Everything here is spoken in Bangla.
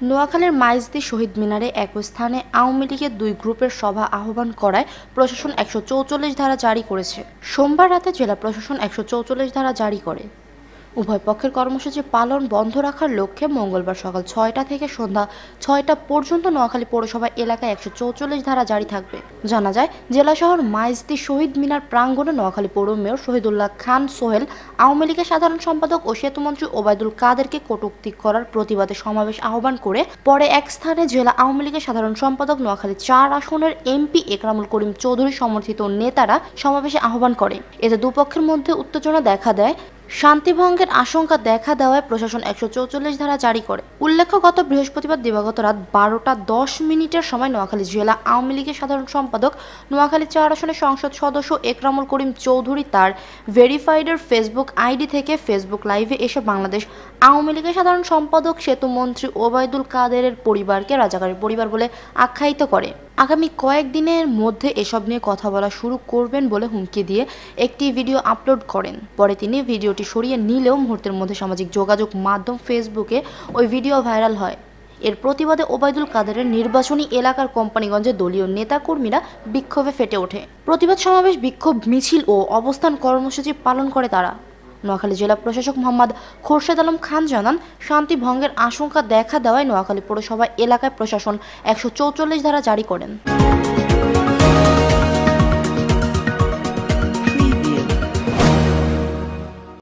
নোয়াখালীর মাইজদি শহীদ মিনারে এক স্থানে আওয়ামী লীগের দুই গ্রুপের সভা আহ্বান করায় প্রশাসন ১৪৪ ধারা জারি করেছে। সোমবার রাতে জেলা প্রশাসন ১৪৪ ধারা জারি করে উভয় পক্ষের কর্মসূচি পালন বন্ধ রাখার লক্ষ্যে মঙ্গলবার সকাল ৬টা থেকে সন্ধ্যা ৬টা পর্যন্ত নোয়াখালী পৌরসভা এলাকায় ১৪৪ ধারা জারি থাকবে। জানা যায়, জেলা শহর মাইজদি শহীদ মিনার প্রাঙ্গণে নোয়াখালী পৌর মেয়র শহীদুল্লাহ খান সোহেল আওয়ামী লীগের সাধারণ সম্পাদক ও সেতুমন্ত্রী ওবায়দুল কাদেরকে কটূক্তি করার প্রতিবাদে সমাবেশ আহ্বান করে পরে এক স্থানে জেলা আওয়ামী লীগের সাধারণ সম্পাদক নোয়াখালী ৪ আসনের এমপি একরামুল করিম চৌধুরী সমর্থিত নেতারা সমাবেশে আহ্বান করে। এতে দুপক্ষের মধ্যে উত্তেজনা দেখা দেয়। শান্তিভঙ্গের আশঙ্কা দেখা দেওয়ায় প্রশাসন ১৪৪ ধারা জারি করে। উল্লেখ্য, গত বৃহস্পতিবার দিবাগত রাত ১২টা ১০ মিনিটের সময় নোয়াখালী জেলা আওয়ামী লীগের সাধারণ সম্পাদক নোয়াখালী ৪ আসনের সংসদ সদস্য একরামুল করিম চৌধুরী তার ভেরিফাইডের ফেসবুক আইডি থেকে ফেসবুক লাইভে এসে বাংলাদেশ আওয়ামী লীগের সাধারণ সম্পাদক সেতুমন্ত্রী ওবায়দুল কাদেরের পরিবারকে রাজাকারের পরিবার বলে আখ্যায়িত করে। আগামী কয়েকদিনের মধ্যে এসব নিয়ে কথা বলা শুরু করবেন বলে হুমকি দিয়ে একটি ভিডিও আপলোড করেন। পরে তিনি ভিডিওটি সরিয়ে নিলেও মুহূর্তের মধ্যে সামাজিক যোগাযোগ মাধ্যম ফেসবুকে ওই ভিডিও ভাইরাল হয়। এর প্রতিবাদে ওবায়দুল কাদেরের নির্বাচনী এলাকার কোম্পানিগঞ্জে দলীয় নেতাকর্মীরা বিক্ষোভে ফেটে ওঠে। প্রতিবাদ সমাবেশ, বিক্ষোভ মিছিল ও অবস্থান কর্মসূচি পালন করে তারা। নোয়াখালী জেলা প্রশাসক মোহাম্মদ খোরশেদ আলম খান জানান, শান্তি ভঙ্গের আশঙ্কা দেখা দেওয়ায় নোয়াখালী পৌরসভা এলাকায় প্রশাসন ১৪৪ ধারা জারি করেন।